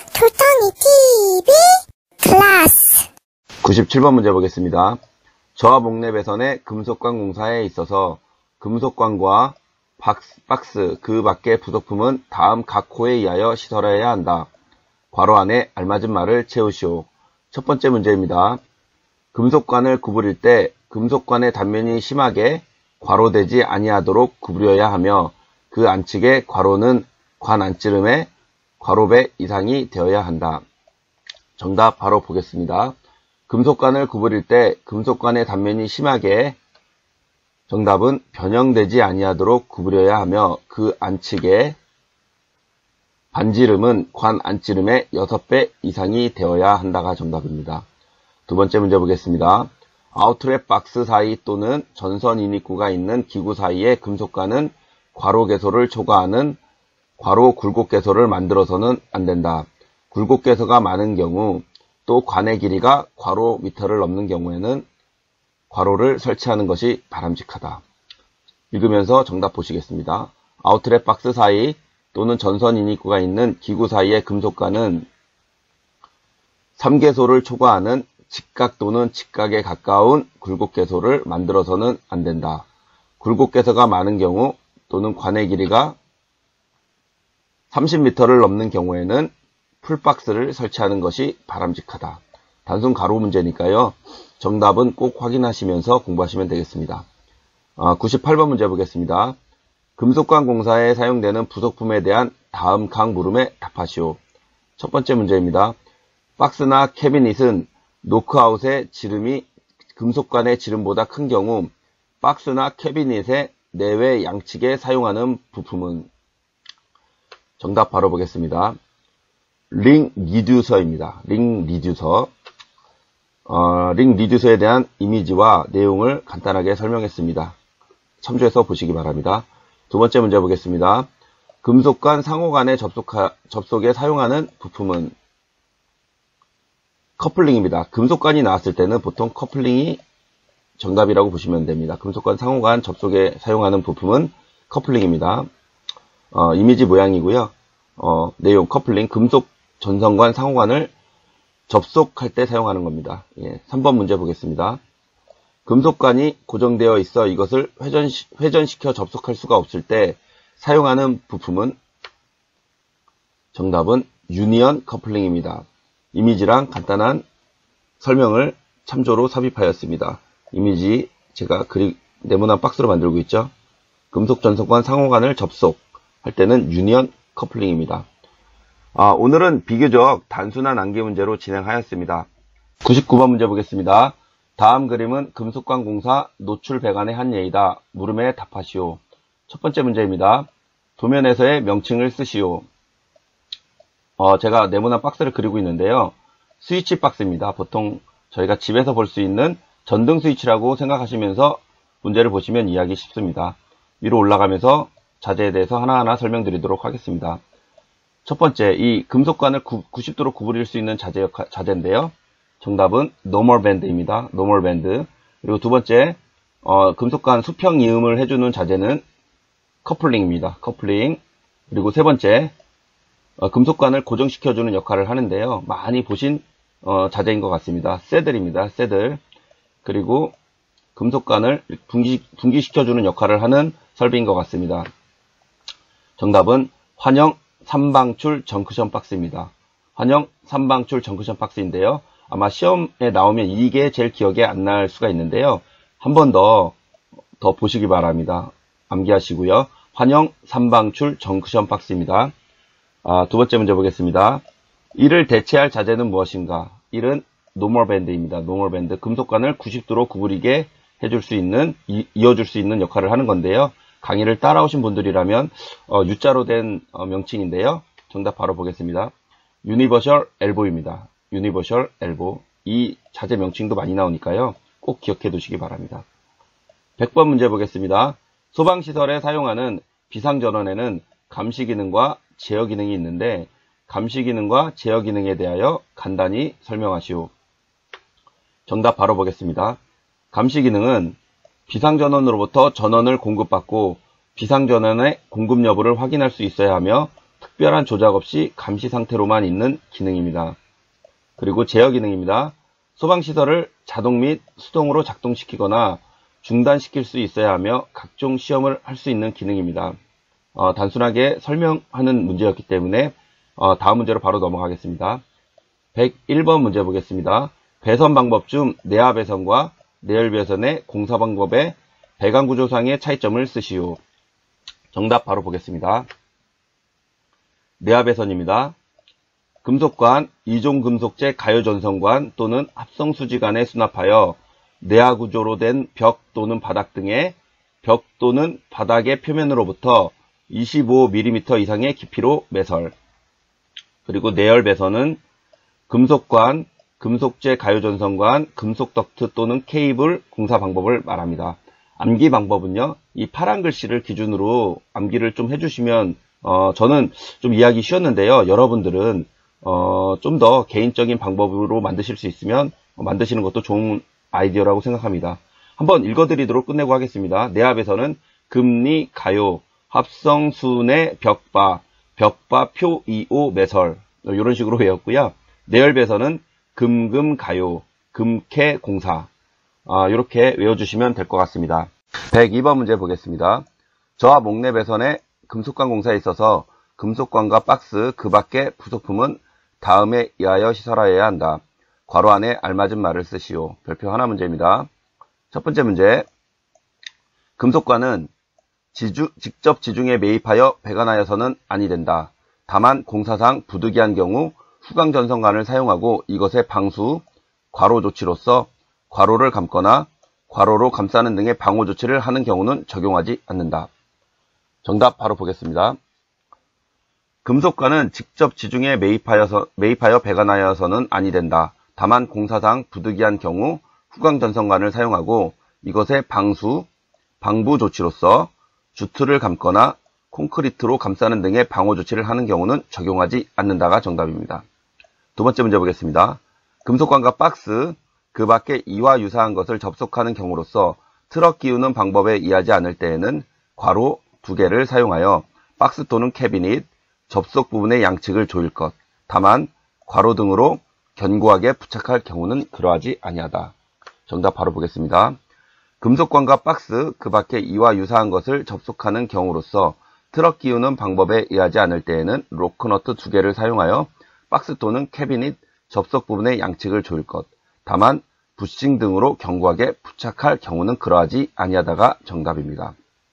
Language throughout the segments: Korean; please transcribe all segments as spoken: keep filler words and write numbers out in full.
돌덩이 티비 클래스. 구십칠 번 문제 보겠습니다. 저하 목내 배선의 금속관 공사에 있어서 금속관과 박스, 박스 그 밖의 부속품은 다음 각 호에 의하여 시설해야 한다. 괄호 안에 알맞은 말을 채우시오. 첫 번째 문제입니다. 금속관을 구부릴 때 금속관의 단면이 심하게 괄호되지 아니하도록 구부려야 하며 그 안측의 괄호는 관 안찌름의 괄호배 이상이 되어야 한다. 정답 바로 보겠습니다. 금속관을 구부릴 때 금속관의 단면이 심하게 정답은 변형되지 아니하도록 구부려야 하며 그 안측의 반지름은 관 안찌름의 여섯 배 이상이 되어야 한다가 정답입니다. 두 번째 문제 보겠습니다. 아웃렛 박스 사이 또는 전선 인입구가 있는 기구 사이의 금속관은 괄호 개소를 초과하는 괄호 굴곡 개소를 만들어서는 안 된다. 굴곡 개소가 많은 경우 또 관의 길이가 괄호 미터를 넘는 경우에는 괄호를 설치하는 것이 바람직하다. 읽으면서 정답 보시겠습니다. 아웃렛 박스 사이 또는 전선 인입구가 있는 기구 사이의 금속관은 삼 개소를 초과하는 직각 또는 직각에 가까운 굴곡 개소를 만들어서는 안 된다. 굴곡 개소가 많은 경우 또는 관의 길이가 삼십 미터를 넘는 경우에는 풀박스를 설치하는 것이 바람직하다. 단순 가로 문제니까요. 정답은 꼭 확인하시면서 공부하시면 되겠습니다. 아, 구십팔 번 문제 보겠습니다. 금속관 공사에 사용되는 부속품에 대한 다음 각 물음에 답하시오. 첫 번째 문제입니다. 박스나 캐비닛은 노크아웃의 지름이 금속관의 지름보다 큰 경우 박스나 캐비닛의 내외 양측에 사용하는 부품은 정답 바로 보겠습니다. 링 리듀서입니다. 링 리듀서. 어, 링 리듀서에 대한 이미지와 내용을 간단하게 설명했습니다. 참조해서 보시기 바랍니다. 두 번째 문제 보겠습니다. 금속관 상호간의 접속하, 접속에 사용하는 부품은 커플링입니다. 금속관이 나왔을 때는 보통 커플링이 정답이라고 보시면 됩니다. 금속관 상호간 접속에 사용하는 부품은 커플링입니다. 어, 이미지 모양이고요. 어, 내용 커플링 금속 전선관 상호간을 접속할 때 사용하는 겁니다. 예, 삼 번 문제 보겠습니다. 금속관이 고정되어 있어 이것을 회전, 회전시켜 접속할 수가 없을 때 사용하는 부품은 정답은 유니언 커플링입니다. 이미지랑 간단한 설명을 참조로 삽입하였습니다. 이미지 제가 그리, 네모난 박스로 만들고 있죠. 금속 전선관 상호간을 접속할 때는 유니언 커플링입니다. 아, 오늘은 비교적 단순한 암기 문제로 진행하였습니다. 구십구 번 문제 보겠습니다. 다음 그림은 금속관 공사 노출 배관의 한 예이다. 물음에 답하시오. 첫 번째 문제입니다. 도면에서의 명칭을 쓰시오. 어, 제가 네모난 박스를 그리고 있는데요. 스위치 박스입니다. 보통 저희가 집에서 볼 수 있는 전등 스위치라고 생각하시면서 문제를 보시면 이해하기 쉽습니다. 위로 올라가면서 자재에 대해서 하나하나 설명드리도록 하겠습니다. 첫 번째, 이 금속관을 구십 도로 구부릴 수 있는 자재, 자재인데요. 정답은 노멀 밴드입니다. 노멀 밴드. 그리고 두 번째, 어, 금속관 수평 이음을 해주는 자재는 커플링입니다. 커플링. 그리고 세 번째, 어, 금속관을 고정시켜주는 역할을 하는데요. 많이 보신 어, 자재인 것 같습니다. 새들입니다. 새들. 그리고 금속관을 분기, 분기시켜주는 역할을 하는 설비인 것 같습니다. 정답은 환영 삼방출 정크션 박스입니다. 환영 삼방출 정크션 박스인데요. 아마 시험에 나오면 이게 제일 기억에 안 날 수가 있는데요. 한 번 더, 더 보시기 바랍니다. 암기하시고요. 환영 삼방출 정크션 박스입니다. 아, 두 번째 문제 보겠습니다. 이를 대체할 자재는 무엇인가? 일은 노멀 밴드입니다. 노멀 밴드. 금속관을 구십 도로 구부리게 해줄 수 있는, 이, 이어줄 수 있는 역할을 하는 건데요. 강의를 따라오신 분들이라면 어, U자로 된 어, 명칭인데요. 정답 바로 보겠습니다. 유니버셜 엘보입니다. 유니버셜 엘보. 이 자재 명칭도 많이 나오니까요. 꼭 기억해 두시기 바랍니다. 백 번 문제 보겠습니다. 소방시설에 사용하는 비상전원에는 감시 기능과 제어 기능이 있는데 감시 기능과 제어 기능에 대하여 간단히 설명하시오. 정답 바로 보겠습니다. 감시 기능은 비상전원으로부터 전원을 공급받고 비상전원의 공급 여부를 확인할 수 있어야 하며 특별한 조작 없이 감시 상태로만 있는 기능입니다. 그리고 제어 기능입니다. 소방시설을 자동 및 수동으로 작동시키거나 중단시킬 수 있어야 하며 각종 시험을 할 수 있는 기능입니다. 어, 단순하게 설명하는 문제였기 때문에 어, 다음 문제로 바로 넘어가겠습니다. 백일 번 문제 보겠습니다. 배선 방법 중 내화 배선과 내열 배선의 공사 방법의 배관 구조상의 차이점을 쓰시오. 정답 바로 보겠습니다. 내화 배선입니다. 금속관, 이종 금속재 가요 전선관 또는 합성 수지관에 수납하여 내화 구조로 된 벽 또는 바닥 등의 벽 또는 바닥의 표면으로부터 이십오 밀리미터 이상의 깊이로 매설. 그리고 내열 배선은 금속관, 금속재 가요 전선관, 금속 덕트 또는 케이블 공사 방법을 말합니다. 암기 방법은요, 이 파란 글씨를 기준으로 암기를 좀 해주시면 어, 저는 좀 이해하기 쉬웠는데요. 여러분들은 어, 좀 더 개인적인 방법으로 만드실 수 있으면 어, 만드시는 것도 좋은 아이디어라고 생각합니다. 한번 읽어드리도록 끝내고 하겠습니다. 내압에서는 금리, 가요, 합성, 순회, 벽바, 벽바, 표, 이오, 매설 이런 식으로 외웠고요. 내열배선은 금금, 가요, 금캐, 공사 아, 이렇게 외워주시면 될 것 같습니다. 백이 번 문제 보겠습니다. 저하 목내 배선의 금속관 공사에 있어서 금속관과 박스 그 밖의 부속품은 다음에 이하여 시설하여야 한다. 괄호 안에 알맞은 말을 쓰시오. 별표 하나 문제입니다. 첫 번째 문제. 금속관은 지주, 직접 지중에 매입하여 배관하여서는 아니 된다. 다만 공사상 부득이한 경우 후광전선관을 사용하고 이것의 방수, 괄호 조치로서 괄호를 감거나 괄호로 감싸는 등의 방호 조치를 하는 경우는 적용하지 않는다. 정답 바로 보겠습니다. 금속관은 직접 지중에 매입하여서, 매입하여 배관하여서는 아니 된다. 다만 공사상 부득이한 경우 후광전선관을 사용하고 이것의 방수, 방부 조치로서 주틀을 감거나 콘크리트로 감싸는 등의 방호 조치를 하는 경우는 적용하지 않는다가 정답입니다. 두 번째 문제 보겠습니다. 금속관과 박스, 그 밖에 이와 유사한 것을 접속하는 경우로서 트럭 끼우는 방법에 의하지 않을 때에는 괄호 두 개를 사용하여 박스 또는 캐비닛, 접속 부분의 양측을 조일 것. 다만 괄호 등으로 견고하게 부착할 경우는 그러하지 아니하다. 정답 바로 보겠습니다. 금속관과 박스, 그 밖에 이와 유사한 것을 접속하는 경우로서 트럭 끼우는 방법에 의하지 않을 때에는 로크너트 두 개를 사용하여 박스 또는 캐비닛, 접속 부분의 양측을 조일 것. 다만 부싱 등으로 견고하게 부착할 경우는 그러하지 아니하다가 정답입니다.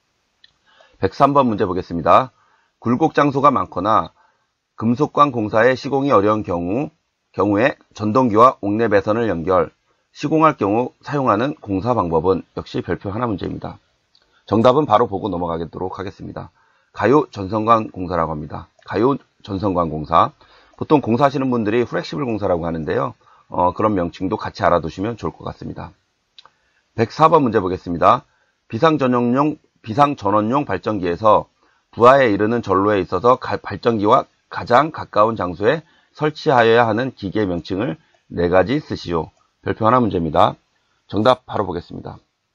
백삼 번 문제 보겠습니다. 굴곡 장소가 많거나 금속관 공사에 시공이 어려운 경우, 경우에 전동기와 옥내 배선을 연결, 시공할 경우 사용하는 공사 방법은 역시 별표 하나 문제입니다. 정답은 바로 보고 넘어가도록 하겠습니다. 가요 전선관 공사라고 합니다. 가요 전선관 공사. 보통 공사하시는 분들이 플렉시블 공사라고 하는데요. 어, 그런 명칭도 같이 알아두시면 좋을 것 같습니다. 백사 번 문제 보겠습니다. 비상전용용, 비상전원용 발전기에서 부하에 이르는 전로에 있어서 가, 발전기와 가장 가까운 장소에 설치하여야 하는 기계 명칭을 네 가지 쓰시오. 별표 하나 문제입니다. 정답 바로 보겠습니다.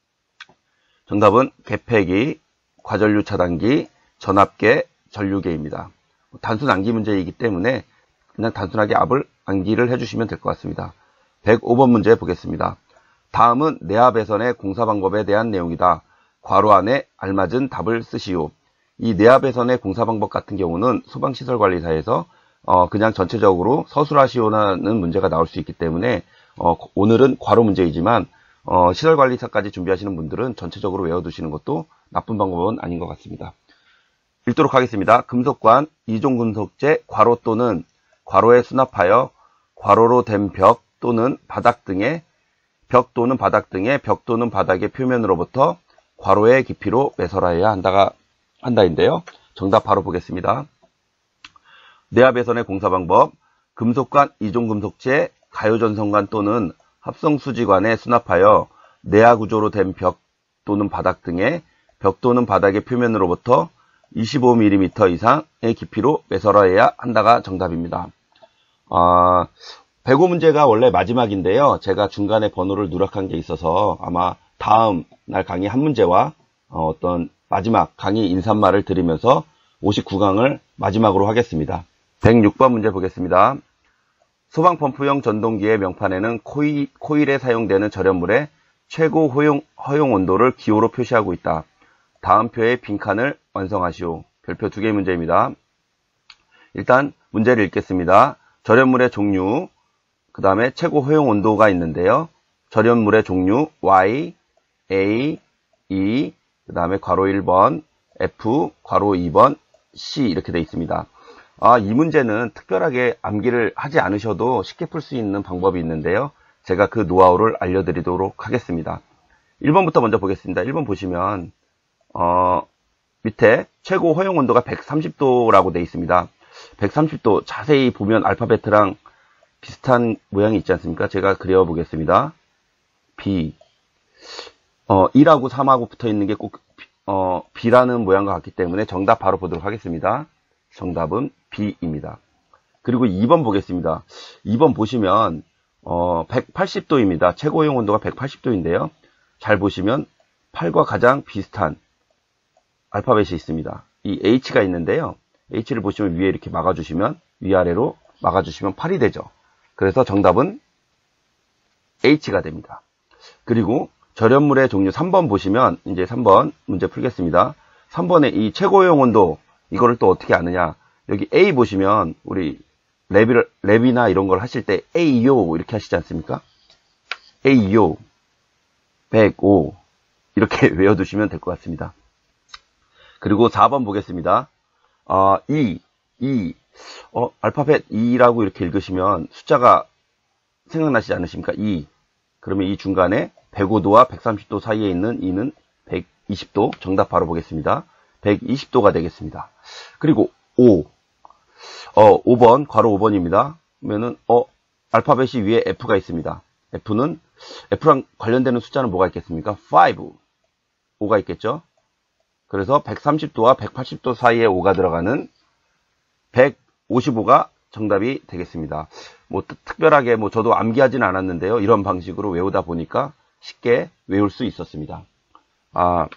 정답은 개폐기, 과전류 차단기, 전압계, 전류계입니다. 단순 암기 문제이기 때문에 그냥 단순하게 앞을 암기를 해주시면 될 것 같습니다. 백오 번 문제 보겠습니다. 다음은 내화 배선의 공사 방법에 대한 내용이다. 괄호 안에 알맞은 답을 쓰시오. 이 내화 배선의 공사 방법 같은 경우는 소방시설관리사에서 어 그냥 전체적으로 서술하시오라는 문제가 나올 수 있기 때문에 어 오늘은 괄호 문제이지만 어 시설관리사까지 준비하시는 분들은 전체적으로 외워두시는 것도 나쁜 방법은 아닌 것 같습니다. 읽도록 하겠습니다. 금속관, 이종 금속재, 괄호 또는 괄호에 수납하여 괄호로 된 벽 또는 바닥 등의 벽 또는 바닥 등의 벽 또는 바닥의 표면으로부터 괄호의 깊이로 매설하여야 한다가 한다인데요. 정답 바로 보겠습니다. 내화 배선의 공사 방법. 금속관, 이종 금속재, 가요전선관 또는 합성수지관에 수납하여 내화 구조로 된 벽 또는 바닥 등의 벽 또는 바닥의 표면으로부터 이십오 밀리미터 이상의 깊이로 매설하여야 한다가 정답입니다. 아, 백오 문제가 원래 마지막인데요. 제가 중간에 번호를 누락한 게 있어서 아마 다음 날 강의 한 문제와 어, 어떤 마지막 강의 인사말을 드리면서 오십구 강을 마지막으로 하겠습니다. 백육 번 문제 보겠습니다. 소방펌프용 전동기의 명판에는 코일, 코일에 사용되는 절연물의 최고 허용, 허용 온도를 기호로 표시하고 있다. 다음 표의 빈칸을 완성하시오. 별표 두 개의 문제입니다. 일단 문제를 읽겠습니다. 절연물의 종류, 그 다음에 최고 허용 온도가 있는데요. 절연물의 종류 Y, A, E, 그 다음에 괄호 일 번, F, 괄호 이 번, C 이렇게 되어 있습니다. 아, 이 문제는 특별하게 암기를 하지 않으셔도 쉽게 풀 수 있는 방법이 있는데요. 제가 그 노하우를 알려드리도록 하겠습니다. 일 번부터 먼저 보겠습니다. 일 번 보시면 어, 밑에 최고 허용 온도가 백삼십 도라고 되어 있습니다. 백삼십 도 자세히 보면 알파벳이랑 비슷한 모양이 있지 않습니까? 제가 그려보겠습니다. B 어, 이하고 삼하고 붙어 있는 게 꼭 어, B라는 모양과 같기 때문에 정답 바로 보도록 하겠습니다. 정답은 B입니다. 그리고 이 번 보겠습니다. 이 번 보시면 어, 백팔십 도입니다. 최고 허용 온도가 백팔십 도인데요. 잘 보시면 팔과 가장 비슷한 알파벳이 있습니다. 이 H가 있는데요. H를 보시면 위에 이렇게 막아주시면 위아래로 막아주시면 팔이 되죠. 그래서 정답은 H가 됩니다. 그리고 절연물의 종류 삼 번 보시면 이제 삼 번 문제 풀겠습니다. 삼 번에 이 최고용 온도 이거를 또 어떻게 아느냐. 여기 A 보시면 우리 랩을, 랩이나 이런 걸 하실 때 에이오 이렇게 하시지 않습니까? 에이오 백오 이렇게 외워두시면 될 것 같습니다. 그리고 사 번 보겠습니다. 어, E, E, 어, 알파벳 E라고 이렇게 읽으시면 숫자가 생각나시지 않으십니까? E. 그러면 이 중간에 백오 도와 백삼십 도 사이에 있는 E는 백이십 도. 정답 바로 보겠습니다. 백이십 도가 되겠습니다. 그리고 O. 어, 오 번, 괄호 오 번입니다. 그러면은, 어, 알파벳이 위에 F가 있습니다. F는, F랑 관련되는 숫자는 뭐가 있겠습니까? 오. 오가 있겠죠? 그래서 백삼십 도와 백팔십 도 사이에 오가 들어가는 백오십오가 정답이 되겠습니다. 뭐, 특별하게, 뭐, 저도 암기하지는 않았는데요. 이런 방식으로 외우다 보니까 쉽게 외울 수 있었습니다. 아,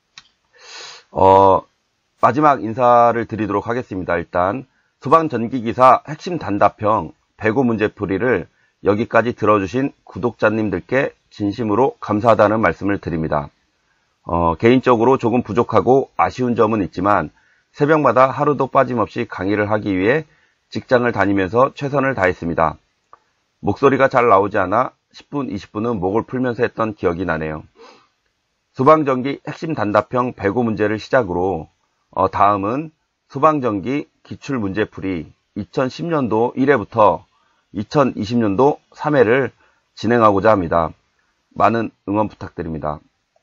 어, 마지막 인사를 드리도록 하겠습니다. 일단, 소방전기기사 핵심 단답형 백오 문제풀이를 여기까지 들어주신 구독자님들께 진심으로 감사하다는 말씀을 드립니다. 어, 개인적으로 조금 부족하고 아쉬운 점은 있지만 새벽마다 하루도 빠짐없이 강의를 하기 위해 직장을 다니면서 최선을 다했습니다. 목소리가 잘 나오지 않아 십 분, 이십 분은 목을 풀면서 했던 기억이 나네요. 소방전기 핵심 단답형 백오 문제를 시작으로 어, 다음은 소방전기 기출문제풀이 이천십 년도 일 회부터 이천이십 년도 삼 회를 진행하고자 합니다. 많은 응원 부탁드립니다.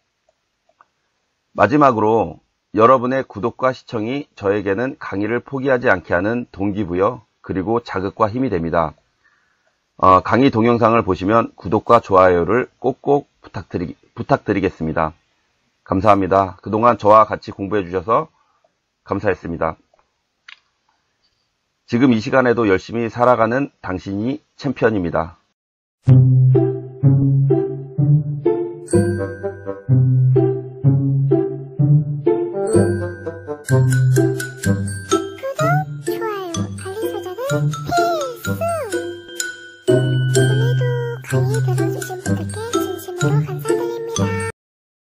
마지막으로 여러분의 구독과 시청이 저에게는 강의를 포기하지 않게 하는 동기부여 그리고 자극과 힘이 됩니다. 어, 강의 동영상을 보시면 구독과 좋아요를 꼭꼭 부탁드리, 부탁드리겠습니다. 감사합니다. 그동안 저와 같이 공부해 주셔서 감사했습니다. 지금 이 시간에도 열심히 살아가는 당신이 챔피언입니다. 구독, 좋아요, 알림 설정은